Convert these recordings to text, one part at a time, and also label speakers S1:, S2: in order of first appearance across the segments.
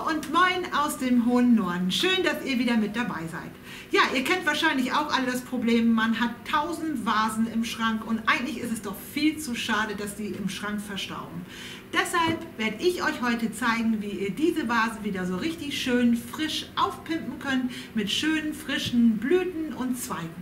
S1: und moin aus dem hohen Norden. Schön, dass ihr wieder mit dabei seid. Ja, ihr kennt wahrscheinlich auch alle das Problem, man hat 1000 Vasen im Schrank und eigentlich ist es doch viel zu schade, dass die im Schrank verstauben. Deshalb werde ich euch heute zeigen, wie ihr diese Vasen wieder so richtig schön frisch aufpimpen könnt mit schönen frischen Blüten und Zweigen.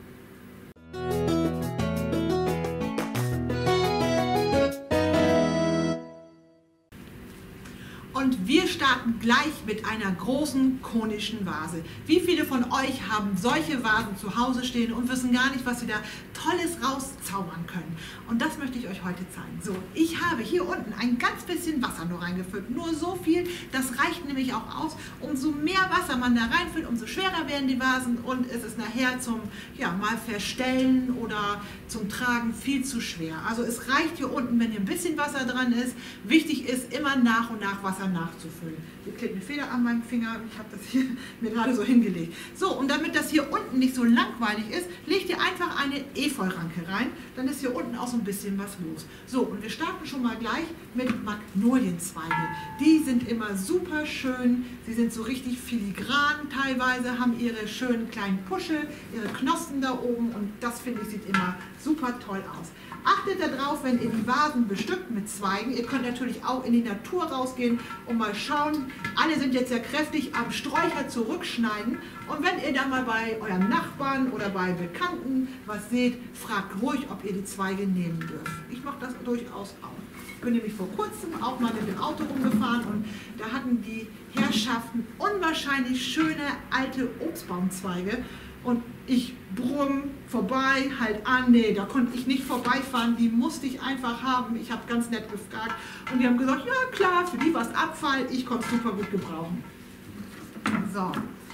S1: Und wir starten gleich mit einer großen konischen Vase. Wie viele von euch haben solche Vasen zu Hause stehen und wissen gar nicht, was sie da Tolles rauszaubern können? Und das möchte ich euch heute zeigen. So, ich habe hier unten ein ganz bisschen Wasser nur reingefüllt. Nur so viel, das reicht nämlich auch aus. Umso mehr Wasser man da reinfüllt, umso schwerer werden die Vasen und es ist nachher zum mal Verstellen oder zum Tragen viel zu schwer. Also es reicht hier unten, wenn hier ein bisschen Wasser dran ist. Wichtig ist, immer nach und nach Wasser nachzufüllen. Hier klebt eine Feder an meinem Finger, ich habe das hier mir gerade so hingelegt. So, und damit das hier unten nicht so langweilig ist, legt ihr einfach eine Efeuranke rein, dann ist hier unten auch so ein bisschen was los. So, und wir starten schon mal gleich mit Magnolienzweige. Die sind immer super schön, sie sind so richtig filigran teilweise, haben ihre schönen kleinen Puschel, ihre Knospen da oben und das finde ich sieht immer super toll aus. Achtet darauf, wenn ihr die Vasen bestückt mit Zweigen. Ihr könnt natürlich auch in die Natur rausgehen und mal schauen. Alle sind jetzt ja kräftig am Sträucher zurückschneiden. Und wenn ihr dann mal bei eurem Nachbarn oder bei Bekannten was seht, fragt ruhig, ob ihr die Zweige nehmen dürft. Ich mache das durchaus auch. Ich bin nämlich vor kurzem auch mal mit dem Auto rumgefahren und da hatten die Herrschaften unwahrscheinlich schöne alte Obstbaumzweige. Und ich brumm vorbei, halt an, nee, da konnte ich nicht vorbeifahren, die musste ich einfach haben. Ich habe ganz nett gefragt und die haben gesagt, ja klar, für die war es Abfall, ich konnte es super gut gebrauchen. So,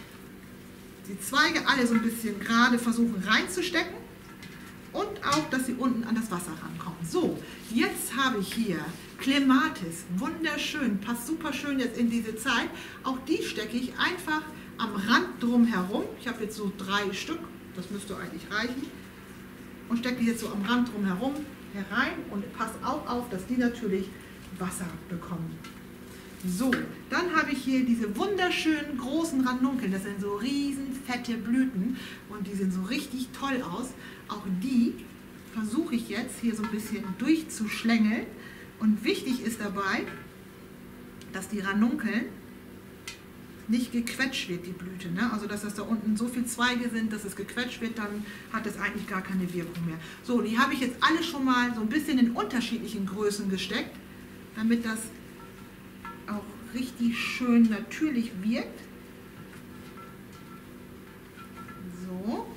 S1: die Zweige alle so ein bisschen gerade versuchen reinzustecken und auch, dass sie unten an das Wasser rankommen. So, jetzt habe ich hier Clematis, wunderschön, passt super schön jetzt in diese Zeit. Auch die stecke ich einfach am Rand drum herum. Ich habe jetzt so 3 Stück, das müsste eigentlich reichen. Und stecke die jetzt so am Rand drum herum herein und passt auch auf, dass die natürlich Wasser bekommen. So, dann habe ich hier diese wunderschönen großen Ranunkeln. Das sind so riesen fette Blüten und die sehen so richtig toll aus. Auch die versuche ich jetzt hier so ein bisschen durchzuschlängeln. Und wichtig ist dabei, dass die Ranunkeln nicht gequetscht wird, die Blüte. Ne? Also dass das da unten so viele Zweige sind, dass es gequetscht wird, dann hat es eigentlich gar keine Wirkung mehr. So, die habe ich jetzt alle schon mal so ein bisschen in unterschiedlichen Größen gesteckt, damit das auch richtig schön natürlich wirkt. So.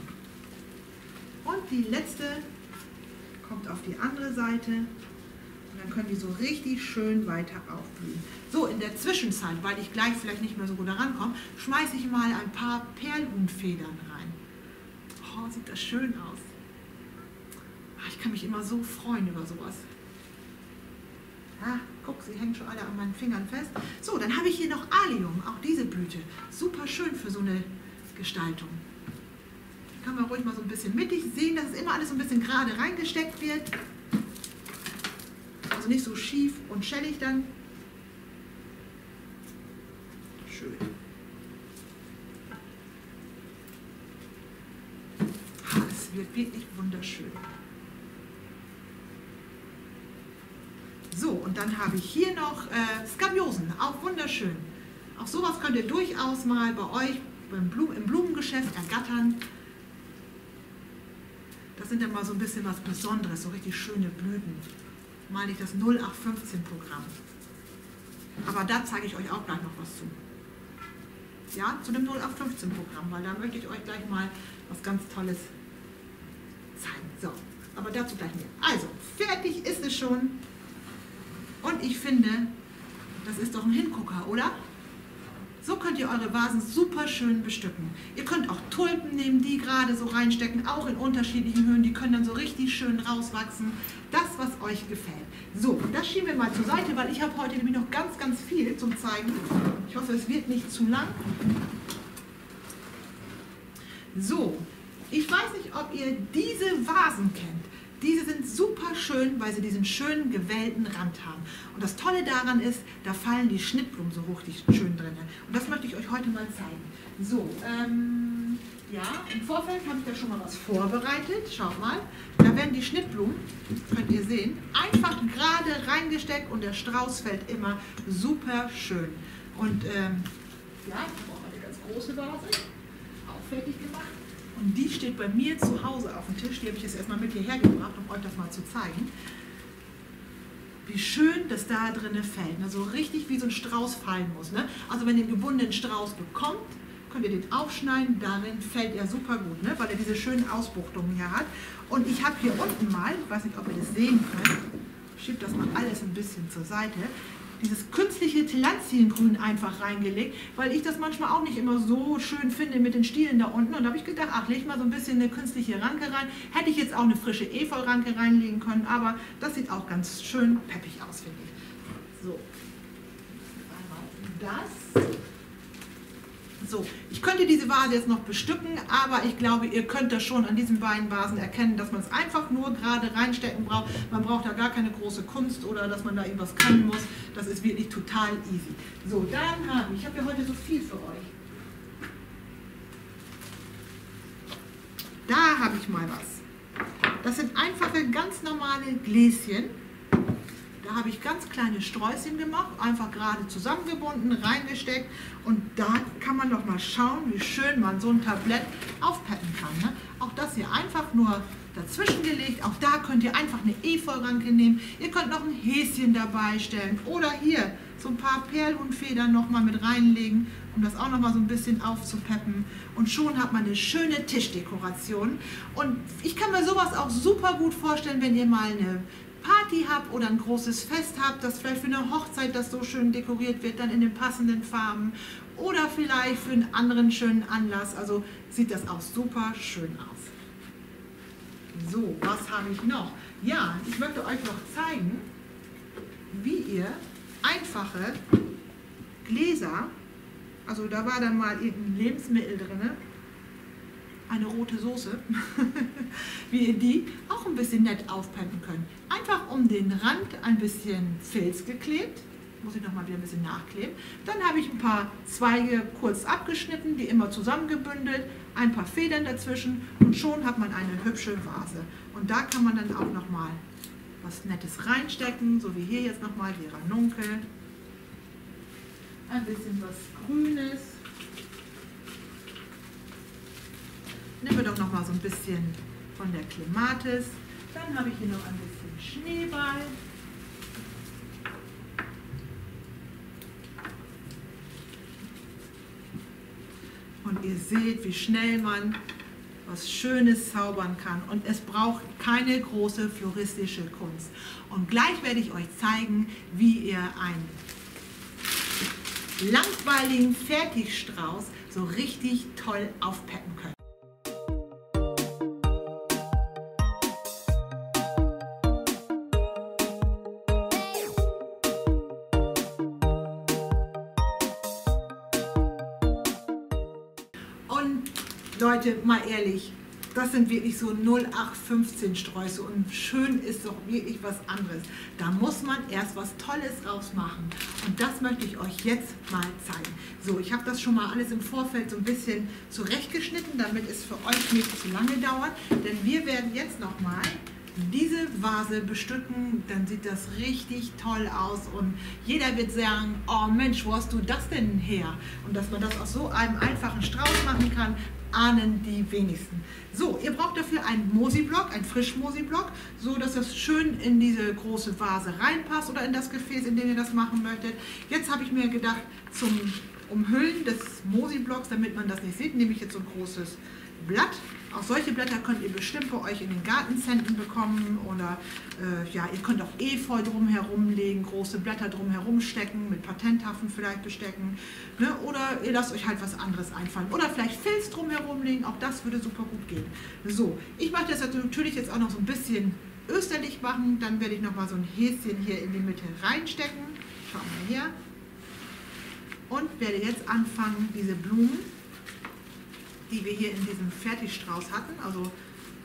S1: Und die letzte kommt auf die andere Seite. Dann können die so richtig schön weiter aufblühen. So, in der Zwischenzeit, weil ich gleich vielleicht nicht mehr so gut rankomme, schmeiße ich mal ein paar Perlhuhnfedern rein. Oh, sieht das schön aus. Ich kann mich immer so freuen über sowas. Ja, guck, sie hängen schon alle an meinen Fingern fest. So, dann habe ich hier noch Allium, auch diese Blüte. Super schön für so eine Gestaltung. Hier kann man ruhig mal so ein bisschen mittig sehen, dass es immer alles so ein bisschen gerade reingesteckt wird. Also nicht so schief und schellig dann. Schön. Es wird wirklich wunderschön. So, und dann habe ich hier noch Skabiosen, auch wunderschön. Auch sowas könnt ihr durchaus mal bei euch im Blumengeschäft ergattern. Das sind dann mal so ein bisschen was Besonderes, so richtig schöne Blüten. Meine ich das 0815-Programm. Aber da zeige ich euch auch gleich noch was zu. Ja, zu dem 0815-Programm, weil da möchte ich euch gleich mal was ganz Tolles zeigen. So, aber dazu gleich mehr. Also, fertig ist es schon. Und ich finde, das ist doch ein Hingucker, oder? So könnt ihr eure Vasen super schön bestücken. Ihr könnt auch Tulpen nehmen, die gerade so reinstecken, auch in unterschiedlichen Höhen. Die können dann so richtig schön rauswachsen. Das, was euch gefällt. So, das schieben wir mal zur Seite, weil ich habe heute nämlich noch ganz, ganz viel zum Zeigen. Ich hoffe, es wird nicht zu lang. So, ich weiß nicht, ob ihr diese Vasen kennt. Diese sind super schön, weil sie diesen schönen gewellten Rand haben. Und das Tolle daran ist, da fallen die Schnittblumen so richtig schön drin. Und das möchte ich euch heute mal zeigen. So, ja, im Vorfeld habe ich da schon mal was vorbereitet. Schaut mal, da werden die Schnittblumen, könnt ihr sehen, einfach gerade reingesteckt und der Strauß fällt immer super schön. Und ja, ich habe auch eine ganz große Vase, auch fertig gemacht. Und die steht bei mir zu Hause auf dem Tisch. Die habe ich jetzt erstmal mit hierher gebracht, um euch das mal zu zeigen. Wie schön das da drinnen fällt. Also richtig wie so ein Strauß fallen muss. Ne? Also wenn ihr einen gebundenen Strauß bekommt, könnt ihr den aufschneiden. Darin fällt er super gut, ne? Weil er diese schönen Ausbuchtungen hier hat. Und ich habe hier unten mal, ich weiß nicht, ob ihr das sehen könnt, ich schiebe das mal alles ein bisschen zur Seite, dieses künstliche Tilantiengrün einfach reingelegt, weil ich das manchmal auch nicht immer so schön finde mit den Stielen da unten. Und da habe ich gedacht, ach, leg mal so ein bisschen eine künstliche Ranke rein. Hätte ich jetzt auch eine frische Efeu-Ranke reinlegen können, aber das sieht auch ganz schön peppig aus, finde ich. So, einmal das. So, ich könnte diese Vase jetzt noch bestücken, aber ich glaube, ihr könnt das schon an diesen beiden Vasen erkennen, dass man es einfach nur gerade reinstecken braucht. Man braucht da gar keine große Kunst oder dass man da irgendwas können muss. Das ist wirklich total easy. So, dann habe ich ja heute so viel für euch. Da habe ich mal was. Das sind einfache, ganz normale Gläschen. Da habe ich ganz kleine Sträußchen gemacht, einfach gerade zusammengebunden, reingesteckt. Und da kann man doch mal schauen, wie schön man so ein Tablett aufpeppen kann. Ne? Auch das hier einfach nur dazwischen gelegt. Auch da könnt ihr einfach eine Efeu-Ranke nehmen. Ihr könnt noch ein Häschen dabei stellen. Oder hier so ein paar Perlhuhnfedern noch mal mit reinlegen, um das auch noch mal so ein bisschen aufzupeppen. Und schon hat man eine schöne Tischdekoration. Und ich kann mir sowas auch super gut vorstellen, wenn ihr mal eine Party habt oder ein großes Fest habt, das vielleicht für eine Hochzeit, das so schön dekoriert wird, dann in den passenden Farben oder vielleicht für einen anderen schönen Anlass. Also sieht das auch super schön aus. So, was habe ich noch? Ja, ich möchte euch noch zeigen, wie ihr einfache Gläser, also da war dann mal irgendein Lebensmittel drin, eine rote Soße, wie ihr die auch ein bisschen nett aufpeppen könnt. Einfach um den Rand ein bisschen Filz geklebt, muss ich noch mal wieder ein bisschen nachkleben. Dann habe ich ein paar Zweige kurz abgeschnitten, die immer zusammengebündelt, ein paar Federn dazwischen und schon hat man eine hübsche Vase. Und da kann man dann auch noch mal was Nettes reinstecken, so wie hier jetzt noch mal die Ranunkel, ein bisschen was Grünes. Nehmen wir doch noch mal so ein bisschen von der Clematis. Dann habe ich hier noch ein bisschen Schneeball. Und ihr seht, wie schnell man was Schönes zaubern kann. Und es braucht keine große floristische Kunst. Und gleich werde ich euch zeigen, wie ihr einen langweiligen Fertigstrauß so richtig toll aufpeppen könnt. Und Leute, mal ehrlich, das sind wirklich so 0815 Sträuße und schön ist doch wirklich was anderes. Da muss man erst was Tolles rausmachen und das möchte ich euch jetzt mal zeigen. So, ich habe das schon mal alles im Vorfeld so ein bisschen zurechtgeschnitten, damit es für euch nicht zu lange dauert, denn wir werden jetzt noch mal diese Vase bestücken, dann sieht das richtig toll aus und jeder wird sagen, oh Mensch, wo hast du das denn her? Und dass man das aus so einem einfachen Strauß machen kann, ahnen die wenigsten. So, ihr braucht dafür einen Mosi-Block, einen Frisch-Mosi-Block, so dass das schön in diese große Vase reinpasst oder in das Gefäß, in dem ihr das machen möchtet. Jetzt habe ich mir gedacht, zum Umhüllen des Mosi-Blocks, damit man das nicht sieht, nehme ich jetzt so ein großes Blatt. Auch solche Blätter könnt ihr bestimmt bei euch in den Gartencentern bekommen oder ja, ihr könnt auch Efeu drumherum legen, große Blätter drumherum stecken, mit Patentaffen vielleicht bestecken, ne? Oder ihr lasst euch halt was anderes einfallen oder vielleicht Filz drumherum legen, auch das würde super gut gehen. So, ich mache das natürlich jetzt auch noch so ein bisschen österlich machen, dann werde ich noch mal so ein Häschen hier in die Mitte reinstecken, schauen wir her, und werde jetzt anfangen, diese Blumen, die wir hier in diesem Fertigstrauß hatten, also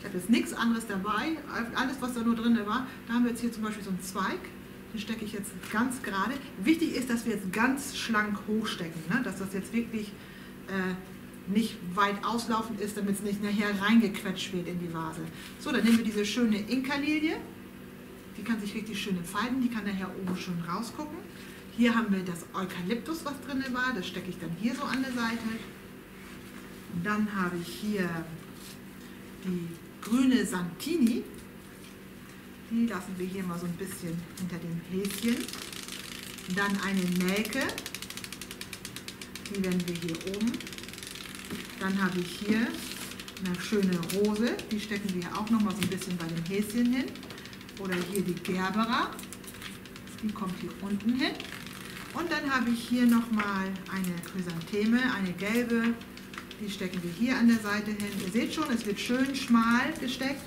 S1: Ich habe jetzt nichts anderes dabei, alles was da nur drin war. Da haben wir jetzt hier zum Beispiel so einen Zweig, den stecke ich jetzt ganz gerade. Wichtig ist, dass wir jetzt ganz schlank hochstecken, ne? Dass das jetzt wirklich nicht weit auslaufend ist, damit es nicht nachher reingequetscht wird in die Vase. So, dann nehmen wir diese schöne Inka-Lilie. Die kann sich richtig schön entfalten, die kann nachher oben schön rausgucken. Hier haben wir das Eukalyptus, was drin war, das stecke ich dann hier so an der Seite. Und dann habe ich hier die grüne Santini. Die lassen wir hier mal so ein bisschen hinter dem Häschen. Dann eine Nelke, die werden wir hier oben. Dann habe ich hier eine schöne Rose, die stecken wir auch noch mal so ein bisschen bei dem Häschen hin. Oder hier die Gerbera, die kommt hier unten hin. Und dann habe ich hier nochmal eine Chrysantheme, eine gelbe, die stecken wir hier an der Seite hin. Ihr seht schon, es wird schön schmal gesteckt.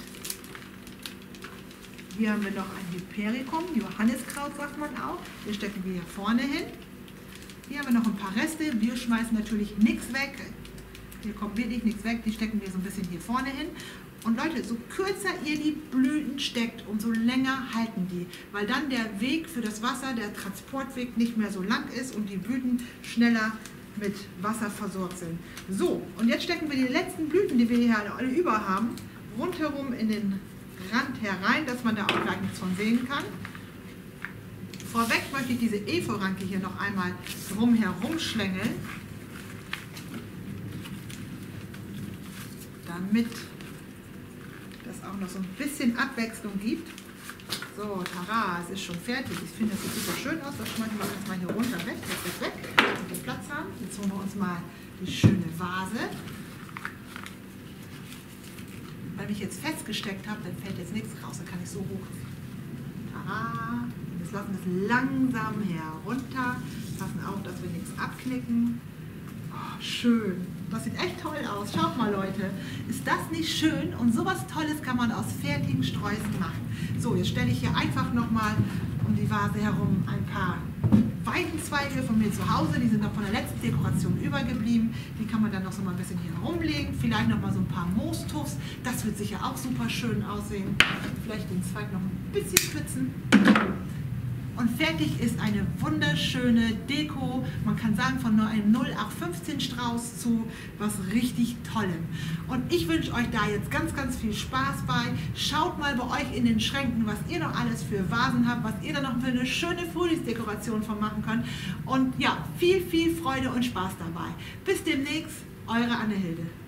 S1: Hier haben wir noch ein Hypericum, Johanniskraut sagt man auch, den stecken wir hier vorne hin. Hier haben wir noch ein paar Reste, wir schmeißen natürlich nichts weg. Hier kommt wirklich nichts weg, die stecken wir so ein bisschen hier vorne hin. Und Leute, so kürzer ihr die Blüten steckt, umso länger halten die, weil dann der Weg für das Wasser, der Transportweg nicht mehr so lang ist und die Blüten schneller mit Wasser versorgt sind. So, und jetzt stecken wir die letzten Blüten, die wir hier alle über haben, rundherum in den Rand herein, dass man da auch gleich nichts von sehen kann. Vorweg möchte ich diese Efeu-Ranke hier noch einmal drumherum schlängeln, damit das auch noch so ein bisschen Abwechslung gibt. So, tara, es ist schon fertig. Ich finde, das sieht super schön aus. Das schmeißen wir jetzt mal hier runter weg, weg, damit wir Platz haben. Jetzt holen wir uns mal die schöne Vase. Weil ich jetzt festgesteckt habe, dann fällt jetzt nichts raus. Dann kann ich so hoch. Tara. Jetzt lassen wir es langsam herunter. Passen auf, dass wir nichts abknicken. Oh, schön. Das sieht echt toll aus. Schaut mal, Leute. Ist das nicht schön? Und sowas Tolles kann man aus fertigen Sträußen machen. So, jetzt stelle ich hier einfach nochmal um die Vase herum ein paar Weidenzweige von mir zu Hause. Die sind noch von der letzten Dekoration übergeblieben. Die kann man dann noch so mal ein bisschen hier herumlegen. Vielleicht noch mal so ein paar Moostuffs. Das wird sicher auch super schön aussehen. Vielleicht den Zweig noch ein bisschen spitzen. Und fertig ist eine wunderschöne Deko, man kann sagen von nur einem 0815 Strauß zu was richtig Tollem. Und ich wünsche euch da jetzt ganz, ganz viel Spaß bei. Schaut mal bei euch in den Schränken, was ihr noch alles für Vasen habt, was ihr da noch für eine schöne Frühlingsdekoration von machen könnt. Und ja, viel, viel Freude und Spaß dabei. Bis demnächst, eure Anne-Hilde.